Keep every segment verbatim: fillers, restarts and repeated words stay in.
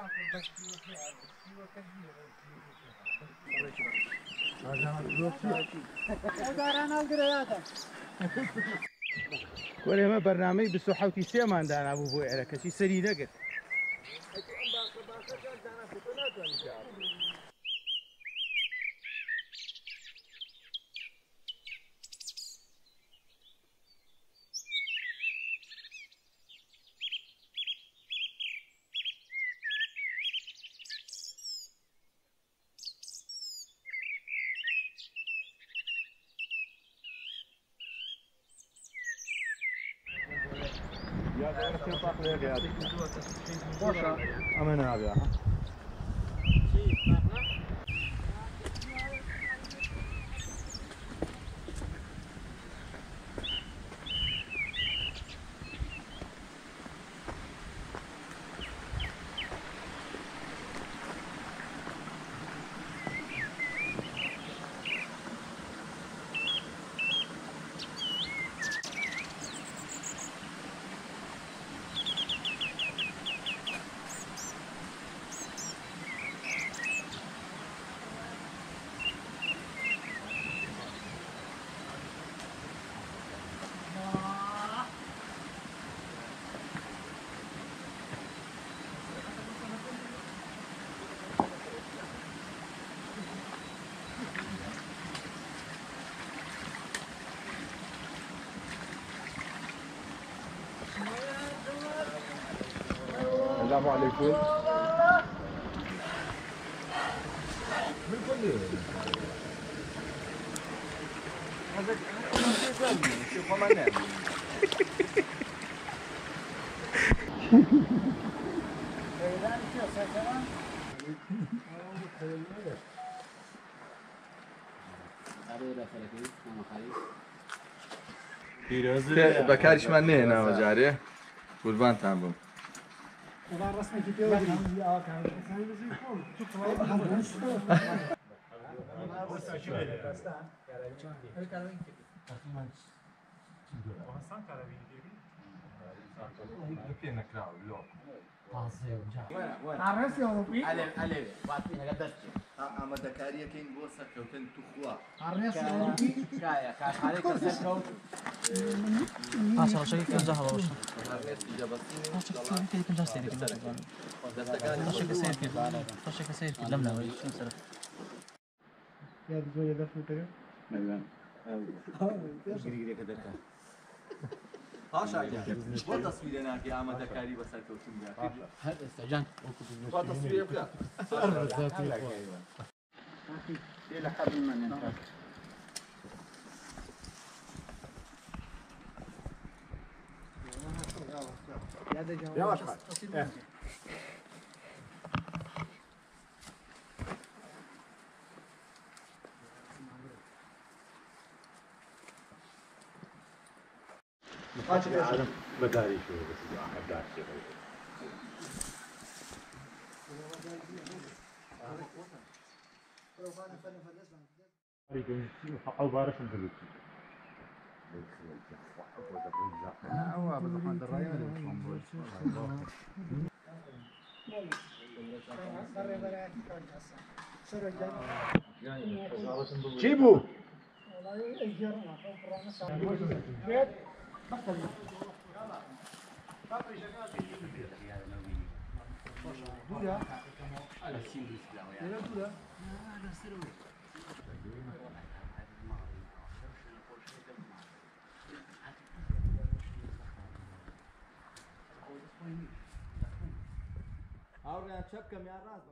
ولی ما برنامه بیست و هفت سه مان دانا بو بو عرکشی سری نگرد. Amen abi ya. السلام عليكم. من كل هذا شوف ما نعمل. بكارش من نه نه جاره قربان تام والله رسمي كتير ودي اه كان عرس يا ربي علي علي وعطيها قدرت اما دكاريه كين بوسه كوتن تخوا عرس يا ربي كايا كاي عليك السكوت عشرة شيء كان جهل وش عشرة شيء كان جهل سيرك خشك سيرك خشك سيرك لمنا ولا شو صار يا بزوجة دفن كده نعم غير غير كده هاش عجب شو تصويرنا في عام دكاري بس الكوتين ده هذا استعجان شو تصوير بقى أربع ذاتي يلا حبل من انت يواش حال بداري شو بس واحد داش حقه بارش البلد هو بالحمد لله جيبوا Ahora chapka me arrasa.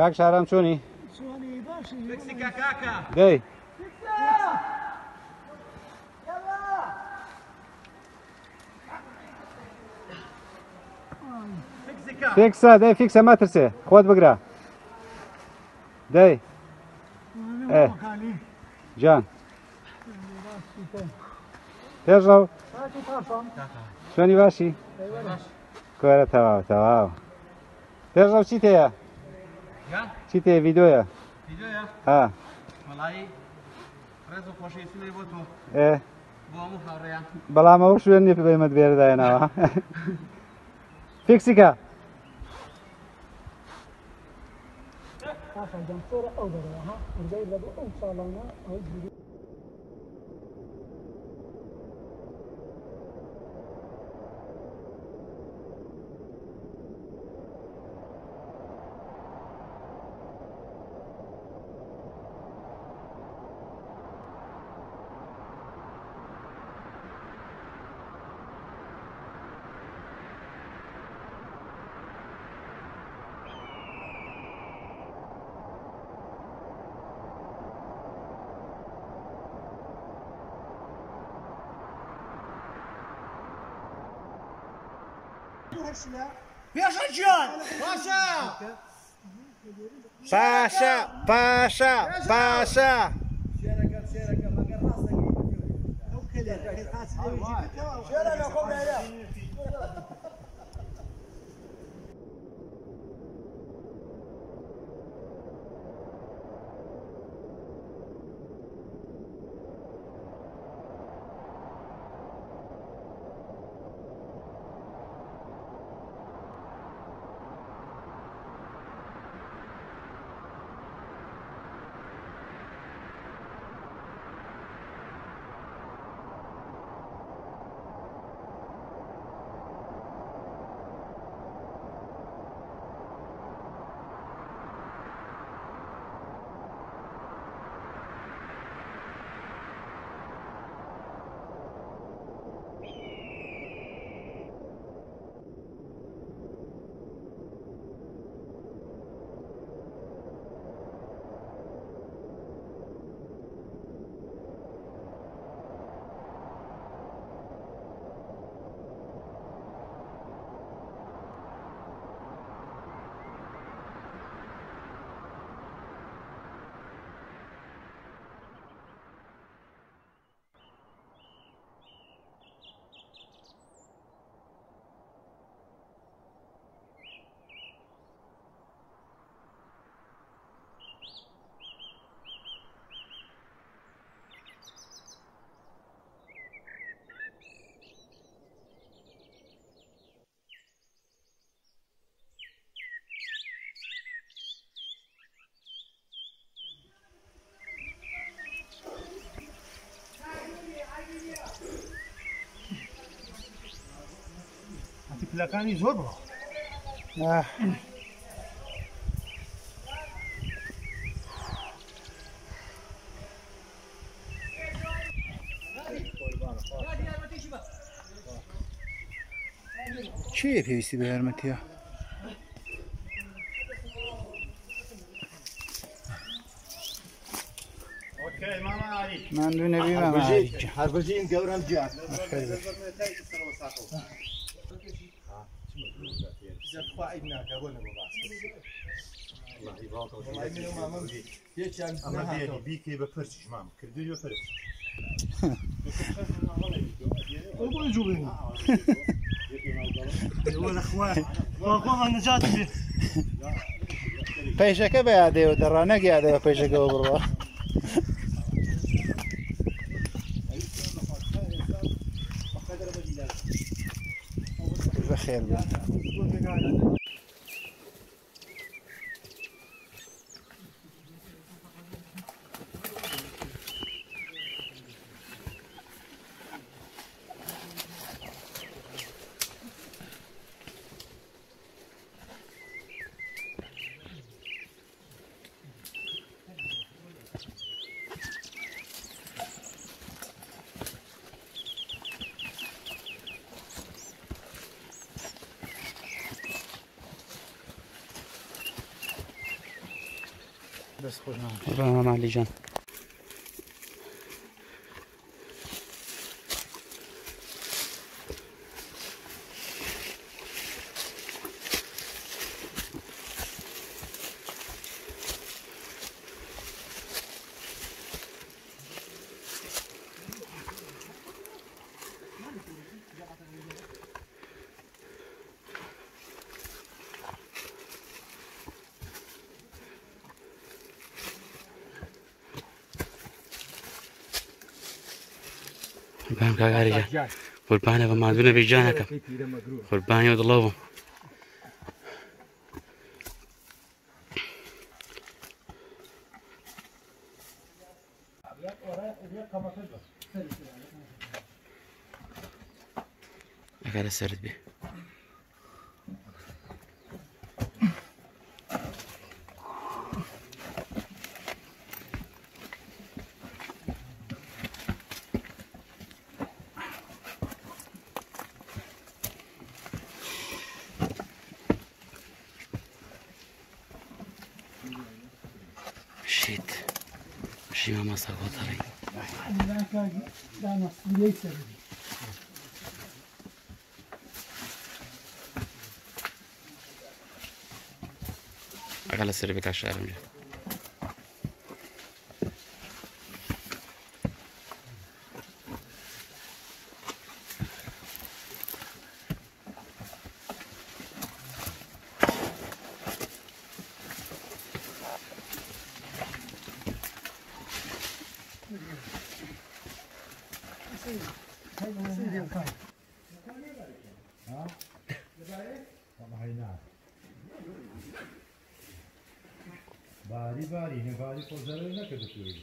كاك شارم شوني؟ شوني باشي فكسكا كاكا دي فكسكا فيكسا دي فيكسا ما ترسي خود بقرا دي ايه جان ترجعوا شوني باشي كورة تمام تمام ترجعوا چی تيا يا چی تيا فيديويا فيديو يا ها والله رزق خوشی سلی بوتو ايه بو مو خوريا بلا ما وش وين في بيمد بير داينا فيكسيكا آخر جنب صورة أو ضرورة ها ورجعي لدو إن شاء الله أنا أو جديد باشا باشا باشا لكاني زور بقى آه. چیه پێویستی بە یارمەتیە؟ ماندوو نەبی ماماعەلی هەربژین گەورەم گیان بیکێ بە پرسیش مام کردوی بە پرس پەیشەکە بە یادەوە دەڕا نەگیادەوە پەیشەکەەوە بڕوە بەخێر بێ بس خوشم. راه معلی جان. بهم كاغاري جان قربانه بما دون بيجانك قربانه ودلوبهم اكل السرد به شيت شي ما مسك وطري لا مسؤولية سبب اكل السرد بك الشارع باری باری نه باری پوزر نکرده توی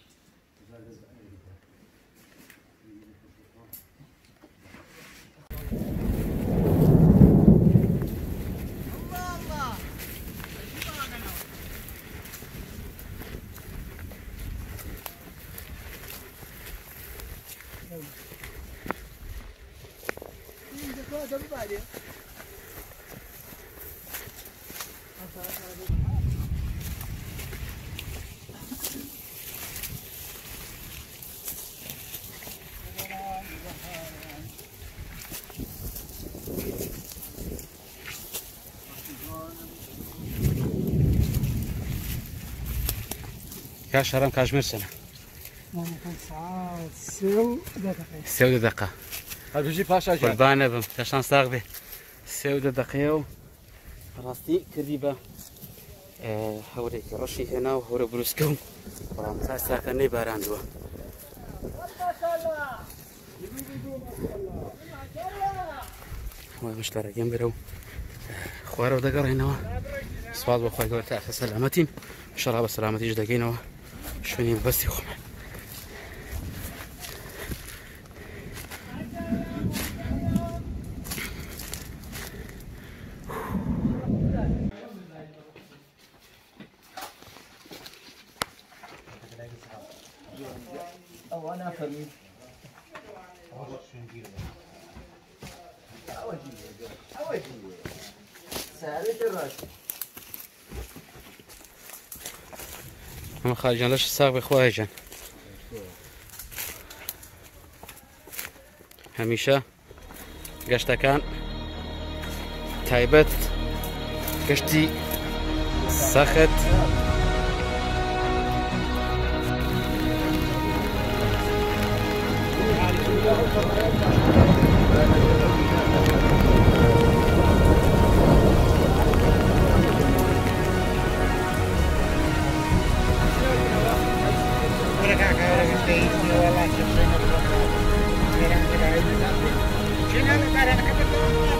كاش هرم كاشمير سنة يعني كان ساعة سو دقيقة سيودة دقة هربجي پاشا جان قربانة بم كاشان ساق به سيودة دقيقة راستي كذيبة هوري رشي هنا وهوري بروسكو ورامتا ساكني باراندوا هو مشتركين برو خوارو دقر هنا صواد بخواي قولت أخي سلامتين إن شاء الله بسلامتي جدقينوا شوني بس يخم أو أنا فرمي هم خارجان ليش الساق بخواي جان هميشه گشتکان تایبەت گشتی سەخت Cine are care,